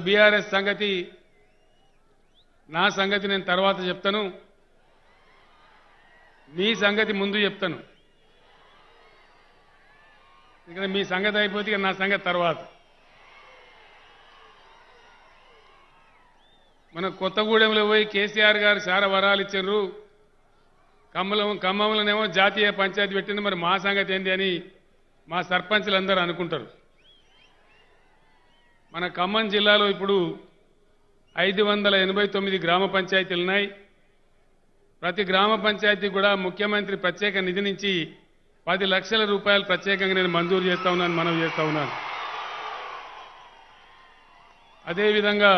BRS సంగతి నా సంగతి నేను తర్వాత చెప్తాను, మీ సంగతి ముందు చెప్తాను. ఇక్కడ మీ సంగతి అయిపోతే ఇక నా సంగతి తర్వాత. మన కొత్తగూడెంలో పోయి కేసీఆర్ గారు చాలా వరాలు ఇచ్చారు, ఖమ్మంలోనేమో జాతీయ పంచాయతీ పెట్టింది, మరి మా సంగతి ఏంటి అని మా సర్పంచ్లందరూ అనుకుంటారు. మన ఖమ్మం జిల్లాలో ఇప్పుడు 589 గ్రామ పంచాయతీలు ఉన్నాయి. ప్రతి గ్రామ పంచాయతీ కూడా ముఖ్యమంత్రి ప్రత్యేక నిధి నుంచి 10 లక్షల రూపాయలు ప్రత్యేకంగా నేను మంజూరు చేస్తా ఉన్నాను, మనవి చేస్తా ఉన్నాను. అదేవిధంగా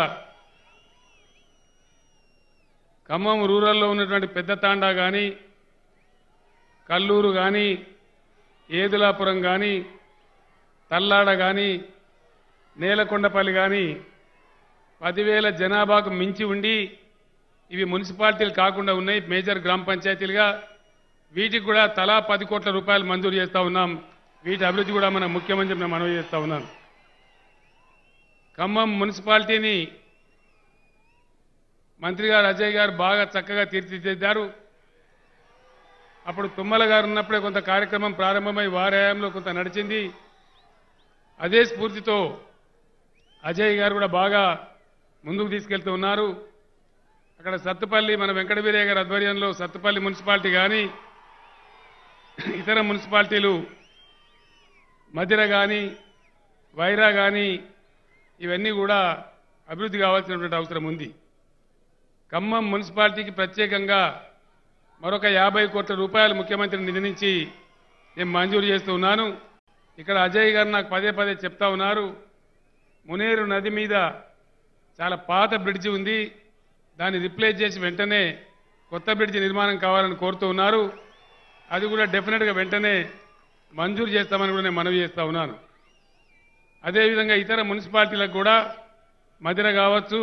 ఖమ్మం రూరల్లో ఉన్నటువంటి పెద్ద తాండా కానీ, కల్లూరు కానీ, ఏదులాపురం కానీ, తల్లాడ కానీ, నేలకొండపల్లి కానీ 10,000 జనాభాకు మించి ఉండి ఇవి మున్సిపాలిటీలు కాకుండా ఉన్నాయి, మేజర్ గ్రామ పంచాయతీలుగా. వీటికి కూడా తలా 10 కోట్ల రూపాయలు మంజూరు చేస్తా ఉన్నాం. వీటి అభివృద్ధి కూడా మన ముఖ్యమంత్రి నేను మనవి చేస్తా ఉన్నాను. ఖమ్మం మున్సిపాలిటీని మంత్రి గారు అజయ్ గారు బాగా చక్కగా తీర్చిదిద్దారు. అప్పుడు తుమ్మల గారు ఉన్నప్పుడే కొంత కార్యక్రమం ప్రారంభమై వారి హయాంలో కొంత నడిచింది. అదే స్ఫూర్తితో అజయ్ గారు కూడా బాగా ముందుకు తీసుకెళ్తూ ఉన్నారు. అక్కడ సత్తుపల్లి మన వెంకట వీరయ్య గారి ఆధ్వర్యంలో సత్తుపల్లి మున్సిపాలిటీ కానీ, ఇతర మున్సిపాలిటీలు మధిర కానీ, వైరా కానీ ఇవన్నీ కూడా అభివృద్ధి కావాల్సినటువంటి అవసరం ఉంది. ఖమ్మం మున్సిపాలిటీకి ప్రత్యేకంగా మరొక 50 కోట్ల రూపాయలు ముఖ్యమంత్రి నిధి నుంచి నేను మంజూరు చేస్తూ ఉన్నాను. ఇక్కడ అజయ్ గారు నాకు పదే పదే చెప్తా ఉన్నారు, మునేరు నది మీద చాలా పాత బ్రిడ్జి ఉంది, దాన్ని రిప్లేస్ చేసి వెంటనే కొత్త బ్రిడ్జి నిర్మాణం కావాలని కోరుతూ ఉన్నారు. అది కూడా డెఫినెట్గా వెంటనే మంజూరు చేస్తామని కూడా నేను మనవి చేస్తా ఉన్నాను. అదేవిధంగా ఇతర మున్సిపాలిటీలకు కూడా మధిర కావచ్చు,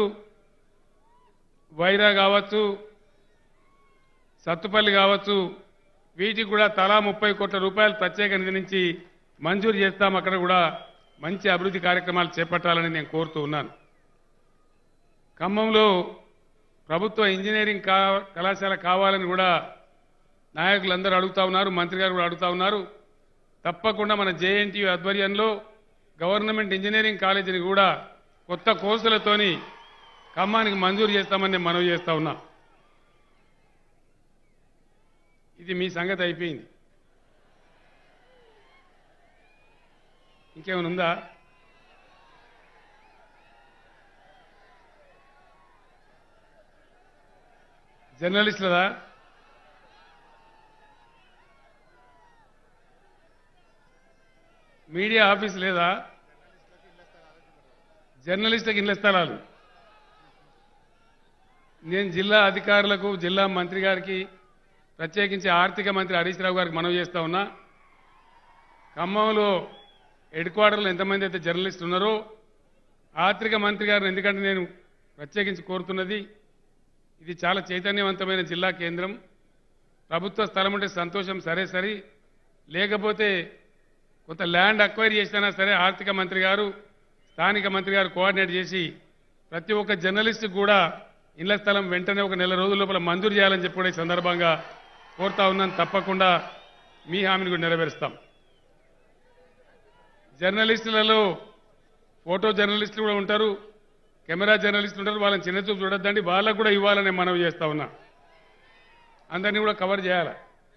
వైరా కావచ్చు, సత్తుపల్లి కావచ్చు, వీటికి కూడా తలా 30 కోట్ల రూపాయలు ప్రత్యేక నిధి నుంచి మంజూరు చేస్తాం. అక్కడ కూడా మంచి అభివృద్ధి కార్యక్రమాలు చేపట్టాలని నేను కోరుతూ ఉన్నాను. ఖమ్మంలో ప్రభుత్వ ఇంజనీరింగ్ కళాశాల కావాలని కూడా నాయకులందరూ అడుగుతా ఉన్నారు, మంత్రి గారు కూడా అడుగుతా ఉన్నారు. తప్పకుండా మన జేఎన్టీయూ ఆధ్వర్యంలో గవర్నమెంట్ ఇంజనీరింగ్ కాలేజీని కూడా కొత్త కోర్సులతోని ఖమ్మానికి మంజూరు చేస్తామని నేను మనవి చేస్తా ఉన్నా. ఇది మీ సంగతి అయిపోయింది. ఇంకేమైనా ఉందా? జర్నలిస్టులదా? మీడియా ఆఫీస్ లేదా? జర్నలిస్టులకు ఇళ్ల స్థలాలు నేను జిల్లా అధికారులకు, జిల్లా మంత్రి గారికి, ప్రత్యేకించి ఆర్థిక మంత్రి హరీష్ రావు గారికి మనవి చేస్తా ఉన్నా. ఖమ్మంలో హెడ్ క్వార్టర్లో ఎంతమంది అయితే జర్నలిస్టులు ఉన్నారో ఆర్థిక మంత్రి గారిని ఎందుకంటే నేను ప్రత్యేకించి కోరుతున్నది, ఇది చాలా చైతన్యవంతమైన జిల్లా కేంద్రం. ప్రభుత్వ స్థలం ఉంటే సంతోషం, సరే సరి, లేకపోతే కొంత ల్యాండ్ అక్వైర్ చేసినా సరే ఆర్థిక మంత్రి గారు, స్థానిక మంత్రి గారు కోఆర్డినేట్ చేసి ప్రతి ఒక్క జర్నలిస్టుకు కూడా ఇళ్ల స్థలం వెంటనే ఒక నెల రోజుల లోపల మంజూరు చేయాలని చెప్పి కూడా ఈ సందర్భంగా కోరుతా ఉన్నాను. తప్పకుండా మీ హామీని కూడా నెరవేరుస్తాం. జర్నలిస్టులలో ఫోటో జర్నలిస్టులు కూడా ఉంటారు, కెమెరా జర్నలిస్టులు ఉంటారు, వాళ్ళని చిన్నచూపు చూడొద్దండి, వాళ్ళకు కూడా ఇవ్వాలని మనవి చేస్తా ఉన్నా. అందరినీ కూడా కవర్ చేయాలి.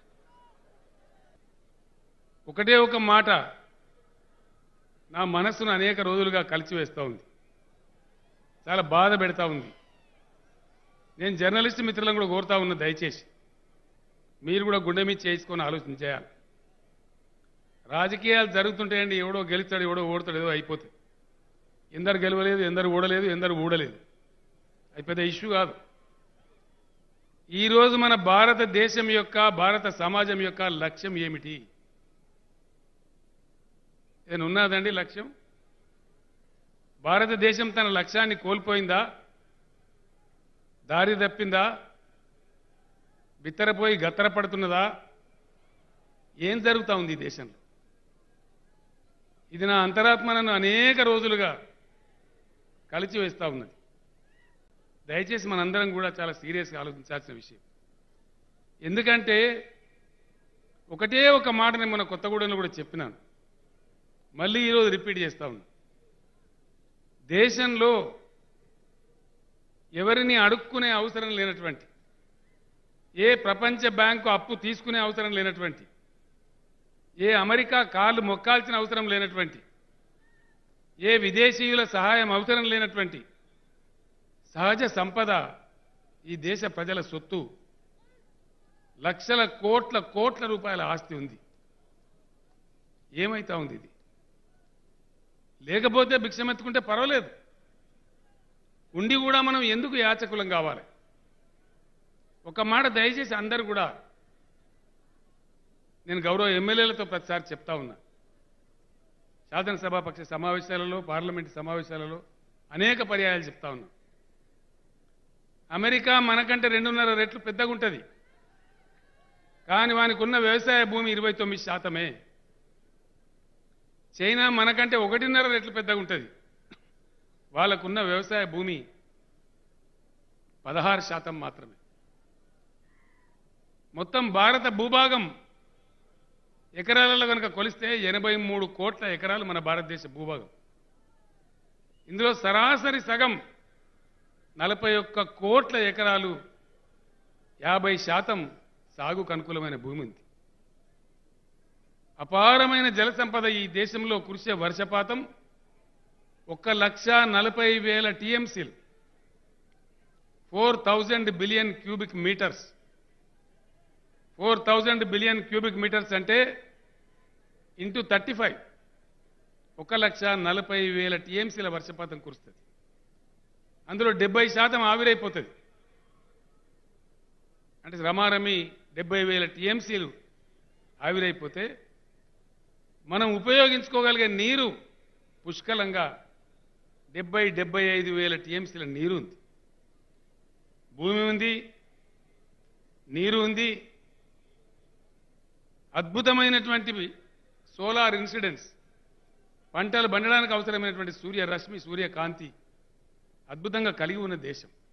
ఒకటే ఒక మాట నా మనస్సును అనేక రోజులుగా కలిసివేస్తూ ఉంది, చాలా బాధ పెడతా ఉంది. నేను జర్నలిస్ట్ మిత్రులను కూడా కోరుతా ఉన్నా, దయచేసి మీరు కూడా గుండె మీద చేసుకొని ఆలోచన చేయాలి. రాజకీయాలు జరుగుతుంటాయండి, ఎవడో గెలుస్తాడు, ఎవడో ఓడతాడు, ఏదో అయిపోతుంది. ఎందరు గెలవలేదు, ఎందరు ఓడలేదు, ఎందరు ఊడలేదు, అది పెద్ద ఇష్యూ కాదు. ఈరోజు మన భారతదేశం యొక్క, భారత సమాజం యొక్క లక్ష్యం ఏమిటి? ఏదైనా ఉన్నదండి లక్ష్యం? భారతదేశం తన లక్ష్యాన్ని కోల్పోయిందా? దారి తప్పిందా? బిత్తరపోయి గత్తరపడుతున్నదా? ఏం జరుగుతూ ఉంది ఈ దేశంలో? ఇది నా అంతరాత్మ నన్ను అనేక రోజులుగా కలిచివేస్తూ ఉన్నది. దయచేసి మనందరం కూడా చాలా సీరియస్గా ఆలోచించాల్సిన విషయం. ఎందుకంటే ఒకటే ఒక మాట నేను మన కొత్తగూడెంలో కూడా చెప్పినాను, మళ్ళీ ఈరోజు రిపీట్ చేస్తా ఉన్నా. దేశంలో ఎవరిని అడుక్కునే అవసరం లేనటువంటి, ఏ ప్రపంచ బ్యాంకు అప్పు తీసుకునే అవసరం లేనటువంటి, ఏ అమెరికా కాళ్ళు మొక్కాల్సిన అవసరం లేనటువంటి, ఏ విదేశీయుల సహాయం అవసరం లేనటువంటి సహజ సంపద ఈ దేశ ప్రజల సొత్తు. లక్షల కోట్ల రూపాయల ఆస్తి ఉంది. ఏమైతా ఉంది ఇది? లేకపోతే భిక్షమెత్తుకుంటే పర్వాలేదు, ఉండి కూడా మనం ఎందుకు యాచకులం కావాలి? ఒక మాట దయచేసి అందరూ కూడా, నేను గౌరవ ఎమ్మెల్యేలతో ప్రతిసారి చెప్తా ఉన్నా, శాసనసభాపక్ష సమావేశాలలో, పార్లమెంటు సమావేశాలలో అనేక పర్యాయాలు చెప్తా ఉన్నా. అమెరికా మనకంటే 2.5 రెట్లు పెద్దగా ఉంటుంది, కానీ వానికి ఉన్న వ్యవసాయ భూమి 29%. చైనా మనకంటే 1.5 రెట్లు పెద్దగా ఉంటుంది, వాళ్ళకున్న వ్యవసాయ భూమి 16% మాత్రమే. మొత్తం భారత భూభాగం ఎకరాలలో కనుక కొలిస్తే 83 కోట్ల ఎకరాలు మన భారతదేశ భూభాగం. ఇందులో సరాసరి సగం 41 కోట్ల ఎకరాలు, 50% సాగుకు అనుకూలమైన భూమి ఉంది. అపారమైన జల సంపద ఈ దేశంలో కురిసే వర్షపాతం 1,40,000 టీఎంసీలు, 4,000 billion cubic metres. 4,000 billion cubic metres అంటే ఇంటూ 35, 1,40,000 టీఎంసీల వర్షపాతం కురుస్తుంది. అందులో 70% ఆవిరైపోతుంది. అంటే రమారమి 70,000 టీఎంసీలు ఆవిరైపోతే మనం ఉపయోగించుకోగలిగే నీరు పుష్కలంగా 70,000-75,000 టీఎంసీల నీరు ఉంది. భూమి ఉంది, నీరు ఉంది, అద్భుతమైనటువంటి సోలార్ ఇన్సిడెన్స్, పంటలు పండడానికి అవసరమైనటువంటి సూర్యరశ్మి, సూర్యకాంతి అద్భుతంగా కలిగి ఉన్న దేశం.